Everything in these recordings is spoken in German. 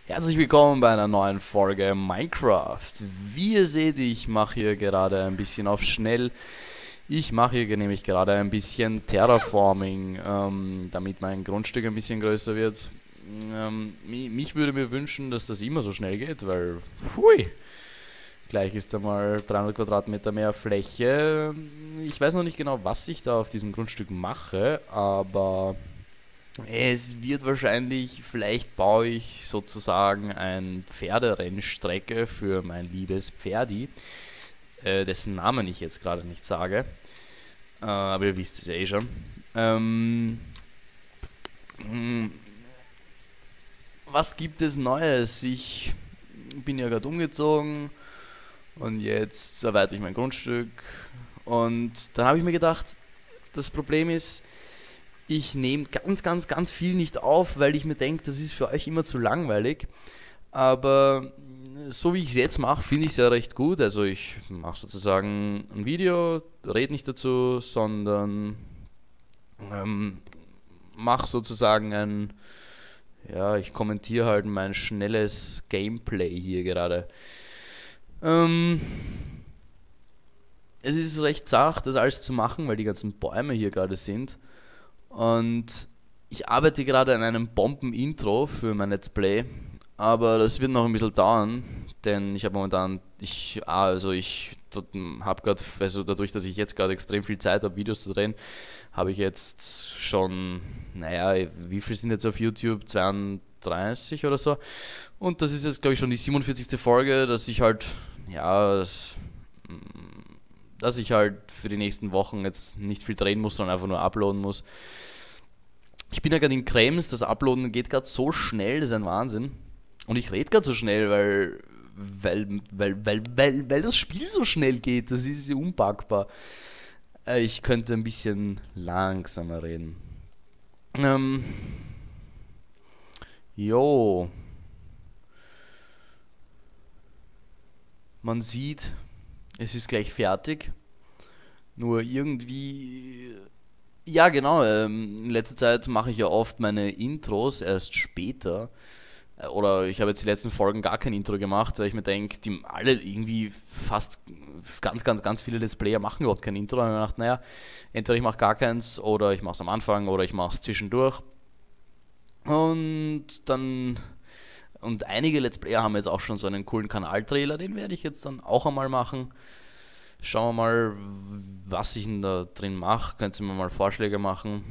Herzlich willkommen bei einer neuen Folge Minecraft. Wie ihr seht, ich mache hier gerade ein bisschen auf schnell. Ich mache hier nämlich gerade ein bisschen Terraforming, damit mein Grundstück ein bisschen größer wird. Mich würde mir wünschen, dass das immer so schnell geht, weil, hui, gleich ist einmal 300 Quadratmeter mehr Fläche. Ich weiß noch nicht genau, was ich da auf diesem Grundstück mache, aber es wird wahrscheinlich, vielleicht baue ich sozusagen eine Pferderennstrecke für mein liebes Pferdi, dessen Namen ich jetzt gerade nicht sage, aber ihr wisst es ja eh schon. Was gibt es Neues? Ich bin ja gerade umgezogen und jetzt erweitere ich mein Grundstück und dann habe ich mir gedacht, das Problem ist, ich nehme ganz viel nicht auf, weil ich mir denke, das ist für euch immer zu langweilig. Aber so wie ich es jetzt mache, finde ich es ja recht gut. Also ich mache sozusagen ein Video, rede nicht dazu, sondern mache sozusagen ich kommentiere halt mein schnelles Gameplay hier gerade. Ähm, Es ist recht zart, das alles zu machen, weil die ganzen Bäume hier gerade sind. Und ich arbeite gerade an einem Bomben-Intro für mein Let's Play, aber das wird noch ein bisschen dauern, denn ich habe momentan, ich habe gerade, also dadurch, dass ich jetzt gerade extrem viel Zeit habe, Videos zu drehen, habe ich jetzt schon, wie viel sind jetzt auf YouTube? 32 oder so. Und das ist jetzt, glaube ich, schon die 47. Folge, dass ich halt für die nächsten Wochen jetzt nicht viel drehen muss, sondern einfach nur uploaden muss. Ich bin ja gerade in Krems, das Uploaden geht gerade so schnell, das ist ein Wahnsinn. Und ich rede gerade so schnell, weil das Spiel so schnell geht, das ist ja unpackbar. Ich könnte ein bisschen langsamer reden. Ähm, jo. Man sieht, es ist gleich fertig. Nur irgendwie. Ja, genau. In letzter Zeit mache ich ja oft meine Intros erst später. Oder ich habe jetzt die letzten Folgen gar kein Intro gemacht, weil ich mir denke, die alle irgendwie fast ganz viele Let's Player machen überhaupt kein Intro. Und ich habe mir gedacht, naja, entweder ich mache gar keins oder ich mache es am Anfang oder ich mache es zwischendurch. Und dann. Und einige Let's Player haben jetzt auch schon so einen coolen Kanaltrailer, den werde ich jetzt dann auch einmal machen. Schauen wir mal, was ich denn da drin mache. Könnt ihr mir mal Vorschläge machen.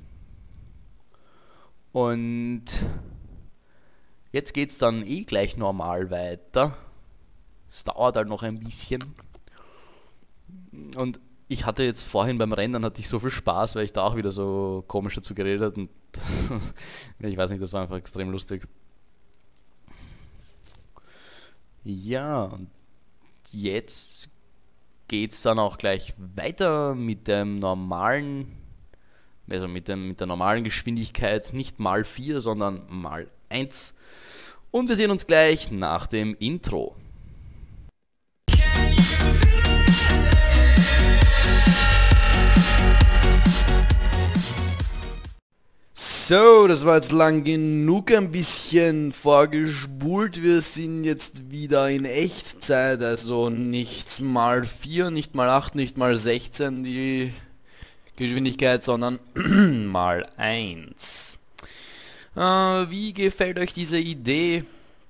Und jetzt geht es dann eh gleich normal weiter. Es dauert halt noch ein bisschen. Und ich hatte jetzt vorhin beim Rennen hatte ich so viel Spaß, weil ich da auch wieder so komisch dazu geredet habe. Und ich weiß nicht, das war einfach extrem lustig. Ja, und jetzt geht es dann auch gleich weiter mit dem normalen, also mit der normalen Geschwindigkeit, nicht mal 4, sondern mal 1. Und wir sehen uns gleich nach dem Intro. So, das war jetzt lang genug ein bisschen vorgespult. Wir sind jetzt wieder in Echtzeit, also nicht mal 4, nicht mal 8, nicht mal 16 die Geschwindigkeit, sondern mal 1. Wie gefällt euch diese Idee,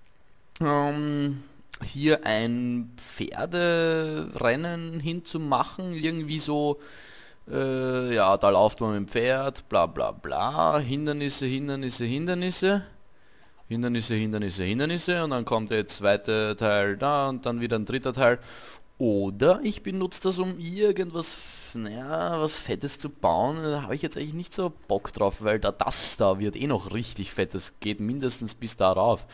hier ein Pferderennen hinzumachen? Irgendwie so, da läuft man mit dem Pferd, bla bla bla, Hindernisse, und dann kommt der zweite Teil da und dann wieder ein dritter Teil. Oder ich benutze das, um irgendwas, was Fettes zu bauen. Da habe ich jetzt eigentlich nicht so Bock drauf, weil das da wird eh noch richtig fett. Das geht mindestens bis darauf.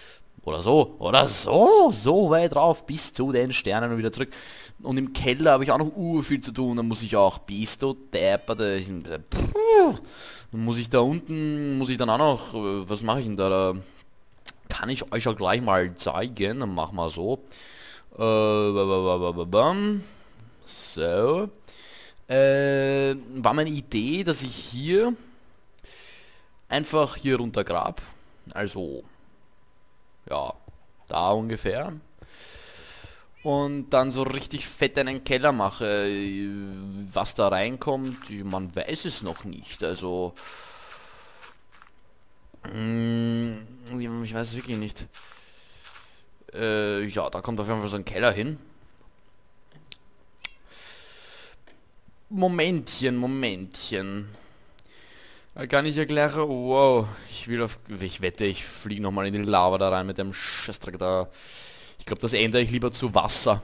So weit drauf, bis zu den Sternen und wieder zurück. Und im Keller habe ich auch noch viel zu tun. Da muss ich auch, bist du depperte. Dann muss ich da unten, muss ich dann auch noch, was mache ich denn da? Da kann ich euch auch gleich mal zeigen. Dann machen wir so. So. War meine Idee, dass ich hier einfach hier runter grab. Also ja, da ungefähr. Und dann so richtig fett einen Keller mache. Was da reinkommt, man weiß es noch nicht. Also, ich weiß es wirklich nicht. Ja, da kommt auf jeden Fall so ein Keller hin. Momentchen. Da kann ich ja gleich... Wow, ich wette, ich fliege nochmal in die Lava da rein mit dem Scheißdreck da. Ich glaube, das ändere ich lieber zu Wasser.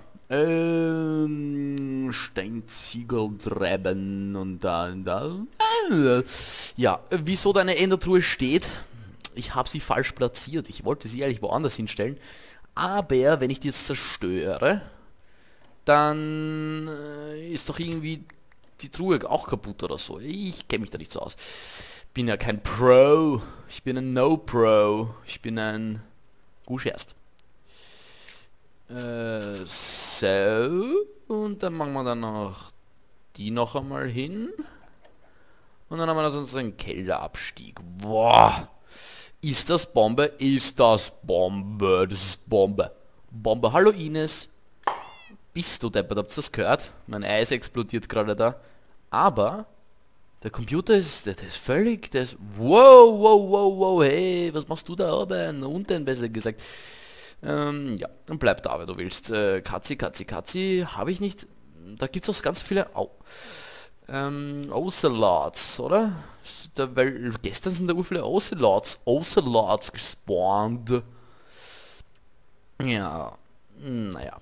Steinziegeltreiben und dann da. Ja, wieso deine Endertruhe steht? Ich habe sie falsch platziert. Ich wollte sie eigentlich woanders hinstellen. Aber wenn ich die jetzt zerstöre, dann ist doch irgendwie die Truhe auch kaputt oder so. Ich kenne mich da nicht so aus. Bin ja kein Pro. Ich bin ein No-Pro. Ich bin ein Gusch-Erst. So. Und dann machen wir dann noch die noch einmal hin. Und dann haben wir also unseren Kellerabstieg. Boah. Ist das Bombe? Ist das Bombe? Das ist Bombe. Bombe. Hallo Ines. Bist du deppert? Habt ihr das gehört? Mein Eis explodiert gerade da. Aber der Computer ist, der ist völlig, der ist... Wow, wow, wow, wow, hey, was machst du da oben? Unten besser gesagt. Ja, dann bleib da, wenn du willst. Katzi, habe ich nicht. Da gibt es auch ganz viele... Ocelots, oder? Weil gestern sind da viele Ocelots gespawnt. Ja, naja.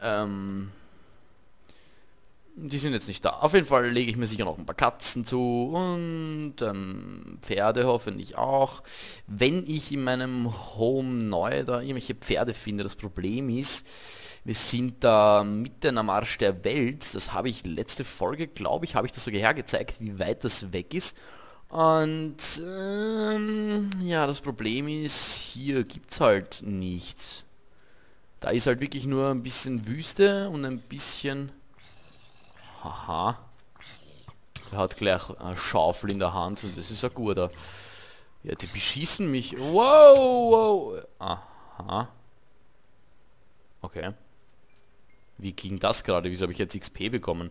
Die sind jetzt nicht da. Auf jeden Fall lege ich mir sicher noch ein paar Katzen zu und Pferde hoffentlich auch. Wenn ich in meinem Home neu da irgendwelche Pferde finde, das Problem ist, wir sind da mitten am Arsch der Welt. Das habe ich letzte Folge, glaube ich, habe ich das sogar hergezeigt, wie weit das weg ist. Und ja, das Problem ist, hier gibt es halt nichts. Da ist halt wirklich nur ein bisschen Wüste und ein bisschen... Haha. Der hat gleich eine Schaufel in der Hand und das ist ein guter. Ja, die beschießen mich. Wow, wow. Aha. Okay. Wie ging das gerade? Wieso habe ich jetzt XP bekommen?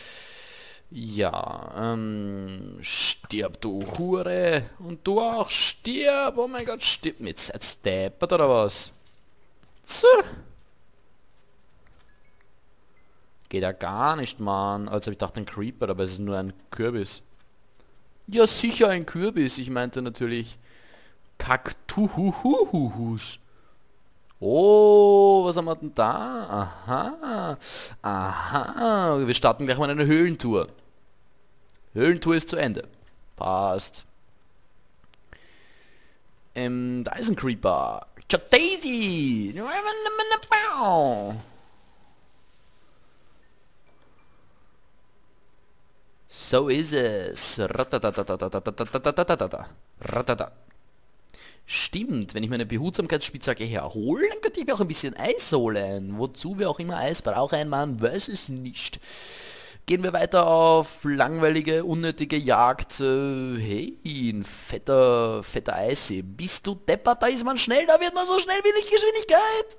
Ja, stirb du Hure. Und du auch, stirb. Oh mein Gott, stirb. Mit steppert oder was? So. Geht ja gar nicht, Mann. Also ich dachte ein Creeper, aber es ist nur ein Kürbis. Ja, sicher ein Kürbis. Ich meinte natürlich Kaktuhuhuhus. Oh, was haben wir denn da? Aha. Aha. Wir starten gleich mal eine Höhlentour. Höhlentour ist zu Ende. Passt. Da ist ein Creeper. Daisy. So ist es. Stimmt, wenn ich meine Behutsamkeitsspitzhacke herhole, dann könnte ich mir auch ein bisschen Eis holen. Wozu wir auch immer Eis brauchen, man weiß es nicht. Gehen wir weiter auf langweilige, unnötige Jagd. Hey, ein fetter Eissee. Bist du deppert? Da ist man schnell, da wird man so schnell wie Lichtgeschwindigkeit.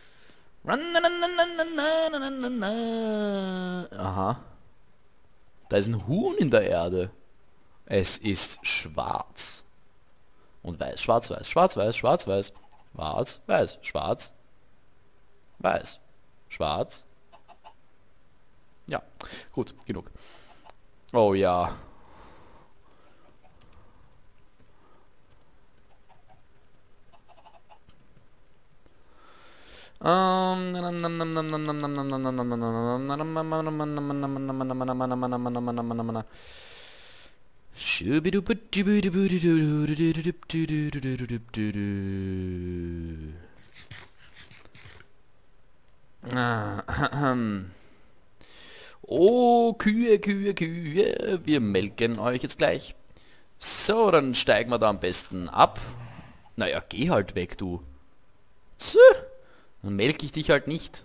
Aha. Da ist ein Huhn in der Erde. Es ist schwarz. Und weiß, schwarz, weiß, schwarz, weiß, schwarz, weiß, schwarz, weiß, schwarz, weiß, schwarz. Ja, gut, genug. Oh ja. Oh, Kühe, wir melken euch jetzt gleich. So, dann steigen wir da am besten ab. Naja, geh halt weg, du. So, dann melke ich dich halt nicht.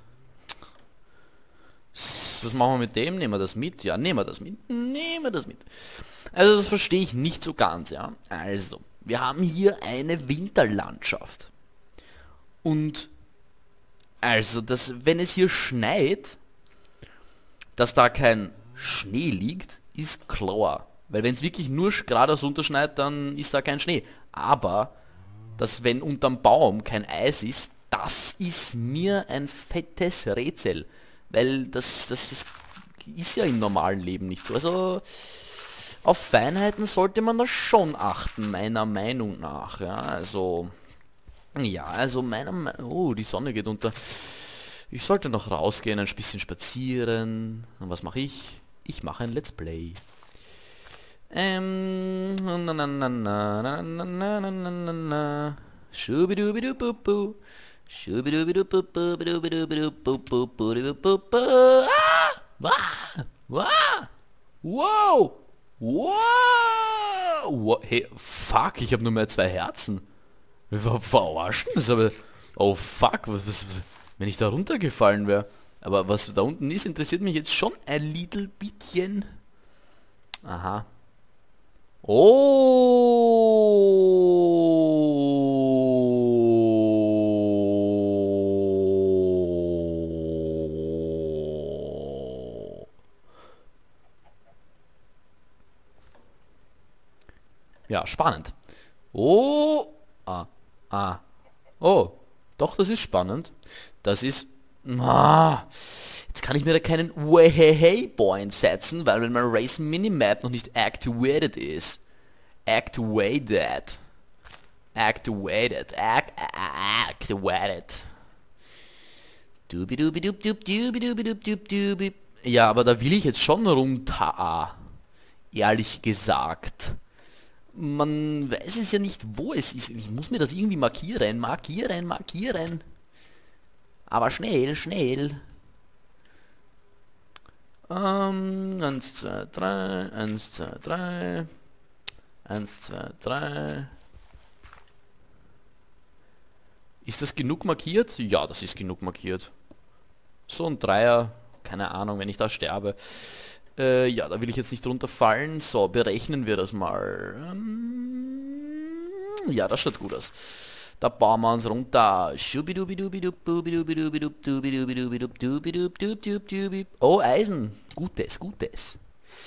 Was machen wir mit dem? Nehmen wir das mit? Ja, nehmen wir das mit. Nehmen wir das mit. Also das verstehe ich nicht so ganz, ja. Also, wir haben hier eine Winterlandschaft. Und also, wenn es hier schneit, dass da kein Schnee liegt, ist klar. Weil wenn es wirklich nur geradeaus runterschneit, dann ist da kein Schnee. Aber, dass wenn unterm Baum kein Eis ist, das ist mir ein fettes Rätsel. Weil das ist ja im normalen Leben nicht so. Also auf Feinheiten sollte man da schon achten, meiner Meinung nach. Ja, also... Ja, also oh, die Sonne geht unter. Ich sollte noch rausgehen, ein bisschen spazieren. Und was mache ich? Ich mache ein Let's Play. Schubidubidububu. Schubidubidububu. Wow! Wow! Hey, fuck, ich habe nur mehr 2 Herzen. Verarschen? Das ist aber... Oh fuck, wenn ich da runtergefallen wäre. Aber was da unten ist, interessiert mich jetzt schon ein little bisschen. Aha. Oh. Ja, spannend. Oh. Oh, doch, das ist spannend. Das ist... jetzt kann ich mir da keinen Way-Hey-Point setzen, weil wenn mein Race Minimap noch nicht activated ist. Activated. Ja, aber da will ich jetzt schon runter. Ehrlich gesagt. Man weiß es ja nicht, wo es ist. Ich muss mir das irgendwie markieren. Markieren. Aber schnell. 1, 2, 3. 1, 2, 3. 1, 2, 3. Ist das genug markiert? Ja, das ist genug markiert. So ein Dreier. Keine Ahnung, wenn ich da sterbe. Ja, da will ich jetzt nicht runterfallen. So, berechnen wir das mal. Ja, das schaut gut aus. Da bauen wir uns runter. Oh, Eisen. Gutes.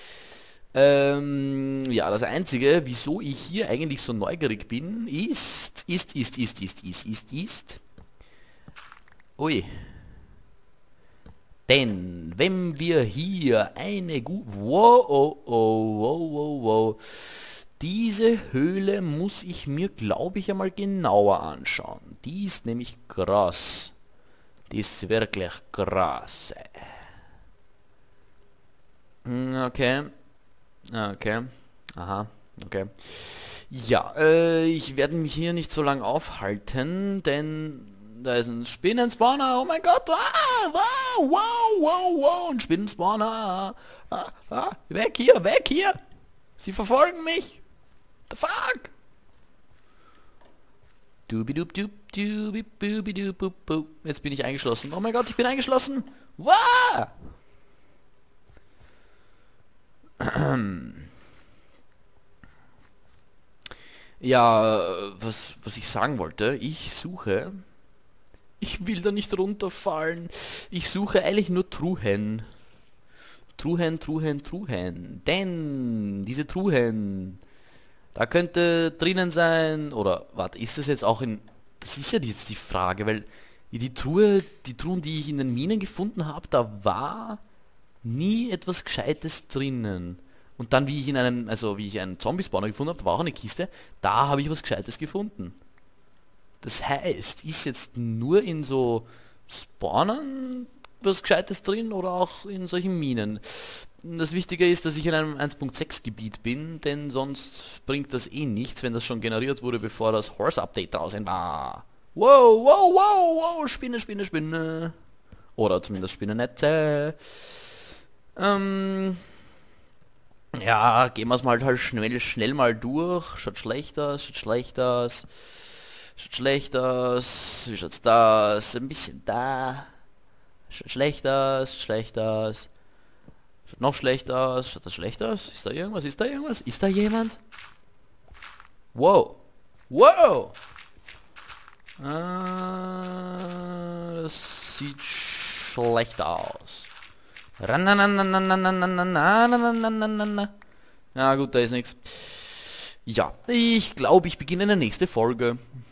Ja, das Einzige, wieso ich hier eigentlich so neugierig bin, ist... Ui. Denn wenn wir hier eine wow. Diese Höhle muss ich mir, glaube ich, einmal genauer anschauen. Die ist nämlich krass. Die ist wirklich krass. Okay. Aha. Okay. Ja, ich werde mich hier nicht so lange aufhalten, denn... Da ist ein Spinnenspawner, oh mein Gott, wow, ein Spinnenspawner, weg hier, sie verfolgen mich, the fuck. Jetzt bin ich eingeschlossen, oh mein Gott, ich bin eingeschlossen, wow. Ja, was ich sagen wollte, ich will da nicht runterfallen. Ich suche eigentlich nur Truhen. Truhen. Denn diese Truhen, da könnte drinnen sein, oder warte, ist das jetzt auch in... Das ist ja jetzt die Frage, weil die Truhen, die ich in den Minen gefunden habe, da war nie etwas Gescheites drinnen. Und dann, wie ich einen Zombie-Spawner gefunden habe, da war auch eine Kiste, da habe ich was Gescheites gefunden. Das heißt, ist jetzt nur in so Spawnern was Gescheites drin oder auch in solchen Minen? Das Wichtige ist, dass ich in einem 1.6 Gebiet bin, denn sonst bringt das eh nichts, wenn das schon generiert wurde, bevor das Horse-Update draußen war. Wow, Spinne. Oder zumindest Spinnennetze. Ja, gehen wir es mal halt schnell mal durch. Schaut schlecht aus. Schaut schlecht aus. Wie schaut's da aus? Ein bisschen da. Schaut schlecht aus. Schaut noch schlecht aus. Schaut das schlecht aus? Ist da irgendwas? Ist da jemand? Wow. Das sieht schlecht aus. Ja gut, da ist nichts. Ja, ich glaube, ich beginne eine nächste Folge.